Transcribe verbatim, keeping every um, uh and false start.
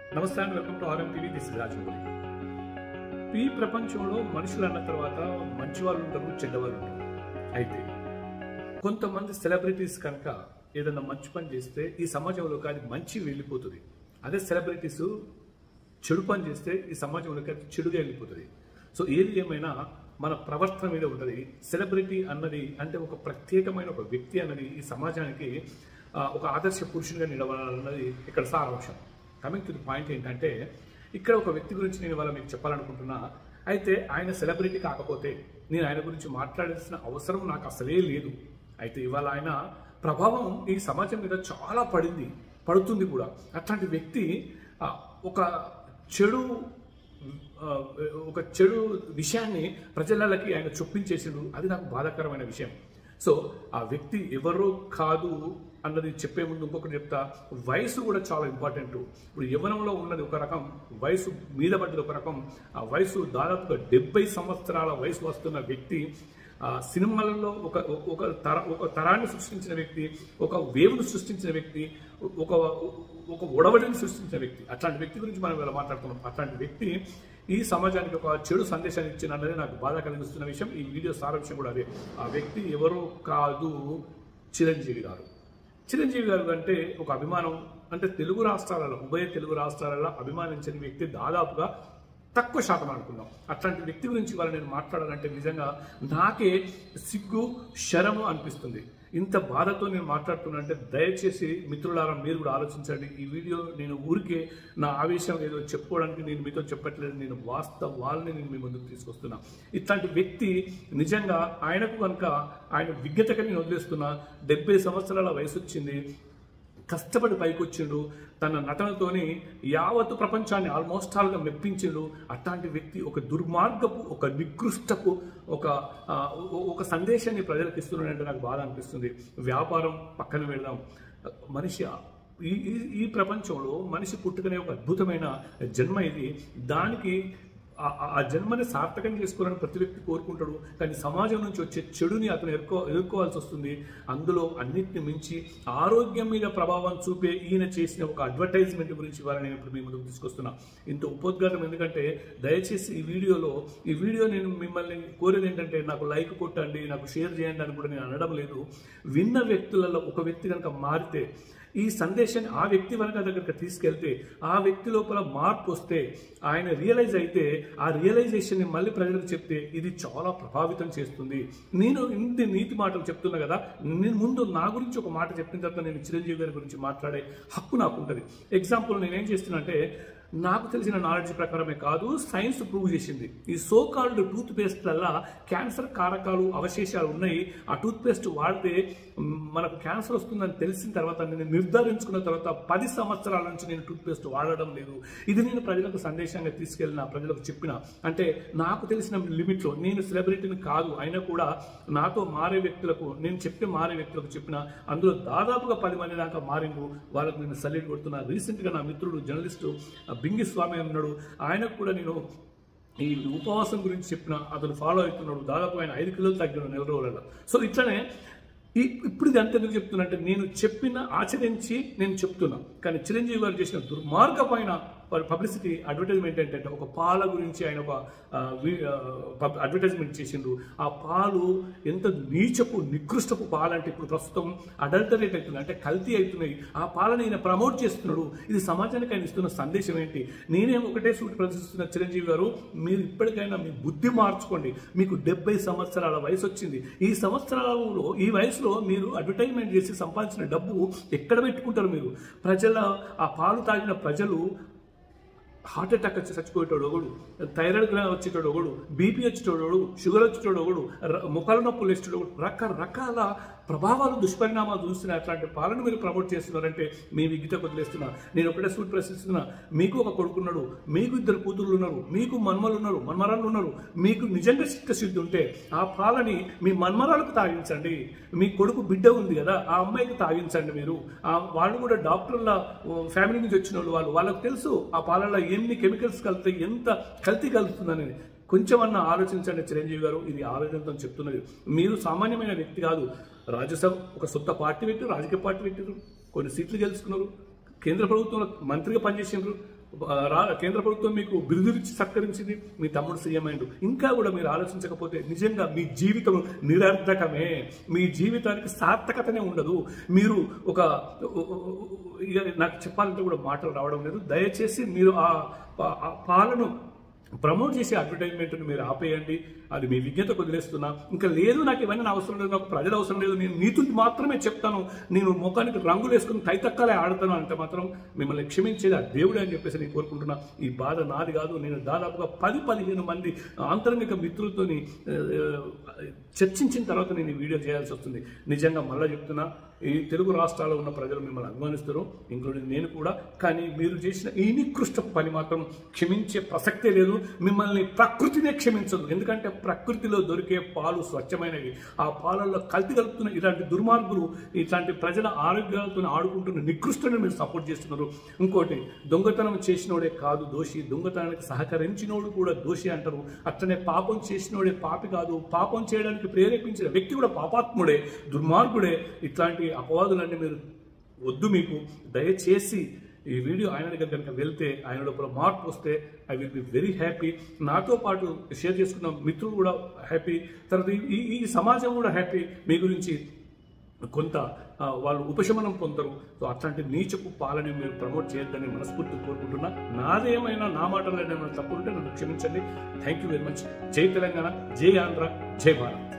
నమస్తే and welcome to RM TV. This is Rajamouli. ఈ ప్రపంచంలో మనుషులు అన్న తర్వాత మంచి వాళ్ళు ఉంటారు, చెడ్డవాళ్ళు ఉంటారు. అయితే కొంతమంది సెలబ్రిటీస్ కనుక ఏదైనా మంచి పని చేస్తే ఈ సమాజంలోకి అది మంచి వెళ్ళిపోతుంది. అదే సెలబ్రిటీస్ చెడు పని చేస్తే ఈ సమాజంలోకి అది చెడుగా వెళ్ళిపోతుంది. సో ఏది ఏమైనా మన ప్రవర్తన మీద ఉంటుంది. సెలబ్రిటీ అన్నది అంటే ఒక ప్రత్యేకమైన ఒక వ్యక్తి అన్నది ఈ సమాజానికి ఒక ఆదర్శ పురుషునిగా నిలవాలన్నది ఇక్కడ సారాంశం. కమింగ్ టు ది పాయింట్ ఏంటంటే, ఇక్కడ ఒక వ్యక్తి గురించి నేను ఇవాళ మీకు చెప్పాలనుకుంటున్నా. అయితే ఆయన సెలబ్రిటీ కాకపోతే నేను ఆయన గురించి మాట్లాడాల్సిన అవసరం నాకు అసలే లేదు. అయితే ఇవాళ ఆయన ప్రభావం ఈ సమాజం మీద చాలా పడింది, పడుతుంది కూడా. అట్లాంటి వ్యక్తి ఒక చెడు ఒక చెడు విషయాన్ని ప్రజలకి ఆయన చొప్పించేసిండు. అది నాకు బాధాకరమైన విషయం. సో ఆ వ్యక్తి ఎవరో కాదు అన్నది చెప్పే ముందు ఇంకొకటి చెప్తా. వయసు కూడా చాలా ఇంపార్టెంట్. ఇప్పుడు యవ్వనంలో ఉన్నది ఒక రకం, వయసు మీద పడ్డది ఒక రకం. ఆ వయసు దాదాపుగా డెబ్బై సంవత్సరాల వయసు వస్తున్న వ్యక్తి సినిమాలలో ఒక ఒక తర ఒక తరాన్ని సృష్టించిన వ్యక్తి, ఒక వేవ్ను సృష్టించిన వ్యక్తి, ఒక ఒక ఒడవడిని సృష్టించిన వ్యక్తి. అట్లాంటి వ్యక్తి గురించి మనం ఇలా మాట్లాడుతున్నాం. అట్లాంటి వ్యక్తి ఈ సమాజానికి ఒక చెడు సందేశాన్ని ఇచ్చిన అన్నది నాకు బాధ కలిగిస్తున్న విషయం. ఈ వీడియో సారాంశం కూడా అదే. ఆ వ్యక్తి ఎవరో కాదు, చిరంజీవి గారు. చిరంజీవి గారు అంటే ఒక అభిమానం, అంటే తెలుగు రాష్ట్రాలలో, ఉభయ తెలుగు రాష్ట్రాలలో అభిమానించిన వ్యక్తి దాదాపుగా తక్కువ శాతం అనుకుందాం. అట్లాంటి వ్యక్తి గురించి వాళ్ళు నేను మాట్లాడాలంటే నిజంగా నాకే సిగ్గు, శరము అనిపిస్తుంది. ఇంత బాధతో నేను మాట్లాడుతున్నా అంటే దయచేసి మిత్రులారా మీరు కూడా ఆలోచించండి. ఈ వీడియో నేను ఊరికే నా ఆవేశం ఏదో చెప్పుకోవడానికి నేను మీతో చెప్పట్లేదు. నేను వాస్తవాల్ని నేను మీ ముందుకు తీసుకొస్తున్నా. ఇట్లాంటి వ్యక్తి నిజంగా ఆయనకు కనుక ఆయన విజ్ఞతగా నేను వదిలేస్తున్నా. డెబ్బై సంవత్సరాల వయసు వచ్చింది, కష్టపడి పైకి వచ్చిండు. తన నటనతోని యావత్తు ప్రపంచాన్ని ఆల్మోస్ట్ ఆల్గా మెప్పించిండు. అట్లాంటి వ్యక్తి ఒక దుర్మార్గపు, ఒక నికృష్టపు ఒక ఒక సందేశాన్ని ప్రజలకు ఇస్తున్నాడంటే నాకు బాధ అనిపిస్తుంది. వ్యాపారం పక్కన వెళ్దాం, మనిషి ఈ ఈ ప్రపంచంలో మనిషి పుట్టుకనే ఒక అద్భుతమైన జన్మ ఇది. దానికి ఆ జన్మని సార్థకం చేసుకోవాలని ప్రతి వ్యక్తి కోరుకుంటాడు. కానీ సమాజం నుంచి వచ్చే చెడుని అతను ఎదుర్కో ఎదుర్కోవాల్సి వస్తుంది. అందులో అన్నిటిని మించి ఆరోగ్యం మీద ప్రభావం చూపే ఈయన చేసిన ఒక అడ్వర్టైజ్మెంట్ గురించి ఇవాళ నేను ఇప్పుడు మీ ముందుకు తీసుకొస్తున్నా. ఇంత ఉపోద్ఘాతం ఎందుకంటే దయచేసి ఈ వీడియోలో ఈ వీడియో నేను మిమ్మల్ని కోరేది ఏంటంటే నాకు లైక్ కొట్టండి, నాకు షేర్ చేయండి అని కూడా నేను అనడం లేదు. విన్న వ్యక్తులలో ఒక వ్యక్తి కనుక మారితే, ఈ సందేశాన్ని ఆ వ్యక్తి వరకు దగ్గరికి తీసుకెళ్తే, ఆ వ్యక్తి లోపల మార్పు వస్తే, ఆయన రియలైజ్ అయితే ఆ రియలైజేషన్ని మళ్ళీ ప్రజలకు చెప్తే ఇది చాలా ప్రభావితం చేస్తుంది. నేను ఇంటి నీతి మాటలు చెప్తున్నా కదా, నేను ముందు నా గురించి ఒక మాట చెప్పిన తర్వాత నేను చిరంజీవి గారి గురించి మాట్లాడే హక్కు నాకు ఉంటుంది. ఎగ్జాంపుల్ నేనేం చేస్తున్నా అంటే, నాకు తెలిసిన నాలెడ్జ్ ప్రకారమే కాదు, సైన్స్ ప్రూవ్ చేసింది. ఈ సో కాల్డ్ టూత్ పేస్ట్లల్లా క్యాన్సర్ కారకాలు, అవశేషాలు ఉన్నాయి. ఆ టూత్ పేస్ట్ వాడితే మనకు క్యాన్సర్ వస్తుందని తెలిసిన తర్వాత, నేను నిర్ధారించుకున్న తర్వాత పది సంవత్సరాల నుంచి నేను టూత్ పేస్ట్ వాడడం లేదు. ఇది నేను ప్రజలకు సందేశంగా తీసుకెళ్ళిన, ప్రజలకు చెప్పిన. అంటే నాకు తెలిసిన లిమిట్లో, నేను సెలబ్రిటీని కాదు అయినా కూడా నాతో మారే వ్యక్తులకు నేను చెప్పి మారే వ్యక్తులకు చెప్పిన. అందులో దాదాపుగా పది మంది దాకా మారిండు. వాళ్ళకు నేను సల్యూట్ కొడుతున్నా. రీసెంట్గా నా మిత్రుడు జర్నలిస్టు బింగి స్వామి అన్నాడు, ఆయనకు కూడా నేను ఈ ఉపవాసం గురించి చెప్పిన. అతను ఫాలో అవుతున్నాడు. దాదాపు ఆయన ఐదు కిలోలు తగ్గాడు నెల రోజులలో. సో ఇట్లనే ఈ ఇప్పుడు ఇది అంత ఎందుకు చెప్తున్నా అంటే, నేను చెప్పిన ఆచరించి నేను చెప్తున్నా. కానీ చిరంజీవి గారు చేసిన దుర్మార్గమైన పబ్లిసిటీ అడ్వర్టైజ్మెంట్ ఏంటంటే, ఒక పాల గురించి ఆయన ఒక అడ్వర్టైజ్మెంట్ చేసిండ్రు. ఆ పాలు ఎంత నీచపు, నికృష్టపు పాలు అంటే ఇప్పుడు ప్రస్తుతం అడల్టరేట్ అవుతుంది, అంటే కల్తీ అవుతున్నాయి. ఆ పాలని ఆయన ప్రమోట్ చేస్తున్నాడు. ఇది సమాజానికి ఆయన ఇస్తున్న సందేశం ఏంటి? నేనేం ఒకటే సూటి ప్రదర్శిస్తున్న, చిరంజీవి గారు మీరు ఇప్పటికైనా మీ బుద్ధి మార్చుకోండి. మీకు డెబ్బై సంవత్సరాల వయసు వచ్చింది. ఈ సంవత్సరాలలో, ఈ వయసులో మీరు అడ్వర్టైజ్మెంట్ చేసి సంపాదించిన డబ్బు ఎక్కడ పెట్టుకుంటారు మీరు? ప్రజల ఆ పాలు తాగిన ప్రజలు హార్ట్ అటాక్ వచ్చి చచ్చిపోయేటోడు ఒకడు, థైరాయిడ్ వచ్చేటోడు ఒకడు, బీపీ వచ్చేటోడు ఒకడు, షుగర్ వచ్చేటోడు ఒకడు, ముఖాల నొప్పులు వేసేటోడు ఒకడు, రకరకాల ప్రభావాలు, దుష్పరిణామాలు చూస్తున్నా. అట్లాంటి పాలన మీరు ప్రమోట్ చేస్తున్నారంటే మీ విజ్ఞత వదిలేస్తున్నా. నేను ఒకటే సూట్ ప్రశ్నిస్తున్నా. మీకు ఒక కొడుకున్నాడు, మీకు ఇద్దరు కూతుర్లు ఉన్నారు, మీకు మన్మలు ఉన్నారు, మన్మరాళ్ళు ఉన్నారు. మీకు నిజంగా చిత్తశుద్ధి ఉంటే ఆ పాలని మీ మన్మరాలకు తాగించండి. మీ కొడుకు బిడ్డ ఉంది కదా, ఆ అమ్మాయికి తాగించండి. మీరు వాళ్ళు కూడా డాక్టర్ల ఫ్యామిలీ నుంచి వచ్చిన వాళ్ళు, వాళ్ళు వాళ్ళకు తెలుసు ఆ పాలల్లో ఎన్ని కెమికల్స్ కలుతాయి, ఎంత కల్తీ కలుగుతుందని. కొంచెమన్నా ఆలోచించండి చిరంజీవి గారు. ఇది ఆవేదనతో చెప్తున్నది. మీరు సామాన్యమైన వ్యక్తి కాదు. రాజ్యసభ ఒక సొంత పార్టీ పెట్టారు, రాజకీయ పార్టీ పెట్టారు, కొన్ని సీట్లు గెలుచుకున్నారు, కేంద్ర ప్రభుత్వంలో మంత్రిగా పనిచేసినారు, కేంద్ర ప్రభుత్వం మీకు బిరుదులిచ్చి సత్కరించింది, మీ తమ్ముడు సీఎం అయిండు. ఇంకా కూడా మీరు ఆలోచించకపోతే నిజంగా మీ జీవితం నిరర్థకమే, మీ జీవితానికి సార్థకతనే ఉండదు. మీరు ఒక ఇక నాకు చెప్పాలంటే కూడా మాటలు రావడం లేదు. దయచేసి మీరు ఆ పాలను ప్రమోట్ చేసే అడ్వర్టైజ్మెంట్ని మీరు ఆపేయండి. అది మీ విజ్ఞతకు వదిలేస్తున్నా. ఇంకా లేదు, నాకు ఇవన్నీ నా అవసరం లేదు, నాకు ప్రజలు అవసరం లేదు, నేను నీతులు మాత్రమే చెప్తాను, నేను ముఖానికి రంగులు వేసుకుని తైతక్కలే ఆడతాను అంటే మాత్రం మిమ్మల్ని క్షమించేది ఆ దేవుడే అని చెప్పేసి నేను కోరుకుంటున్నా. ఈ బాధ నాది కాదు. నేను దాదాపుగా పది పదిహేను మంది ఆంతరంగిక మిత్రులతోని చర్చించిన తర్వాత నేను ఈ వీడియో చేయాల్సి వస్తుంది. నిజంగా మళ్ళీ చెప్తున్నా, ఈ తెలుగు రాష్ట్రాల్లో ఉన్న ప్రజలు మిమ్మల్ని అభిమానిస్తారు, ఇంక్లూడింగ్ నేను కూడా. కానీ మీరు చేసిన ఈ నికృష్ట పని మాత్రం క్షమించే ప్రసక్తే లేదు. మిమ్మల్ని ప్రకృతినే క్షమించదు. ఎందుకంటే ప్రకృతిలో దొరికే పాలు స్వచ్ఛమైనవి. ఆ పాలల్లో కల్తీ కలుపుతున్న ఇలాంటి దుర్మార్గులు, ఇట్లాంటి ప్రజల ఆరోగ్యాలతో ఆడుకుంటున్న నికృష్టుని మీరు సపోర్ట్ చేస్తున్నారు. ఇంకోటి, దొంగతనం చేసినోడే కాదు దోషి, దొంగతనానికి సహకరించినోడు కూడా దోషి అంటారు. అట్లనే పాపం చేసినోడే పాపి కాదు, పాపం చేయడానికి ప్రేరేపించిన వ్యక్తి కూడా పాపాత్ముడే, దుర్మార్గుడే. ఇట్లాంటి అపవాదులన్నీ మీరు వద్దు. మీకు దయచేసి ఈ వీడియో ఆయన దగ్గర కనుక వెళ్తే, ఆయన లోపల మార్పు వస్తే I will be very happy. నాతో పాటు షేర్ చేసుకున్న మిత్రులు కూడా హ్యాపీ, తర్వాత ఈ ఈ సమాజం కూడా హ్యాపీ. మీ గురించి కొంత వాళ్ళు ఉపశమనం పొందరు. సో అట్లాంటి నీచపు పాలని మీరు ప్రమోట్ చేయొద్దని మనస్ఫూర్తి కోరుకుంటున్నా. నాదేమైనా నా మాటలు ఏమైనా తప్పు ఉంటే నన్ను క్షమించండి. Thank you very much. జై తెలంగాణ, జై ఆంధ్ర, జై భారత్.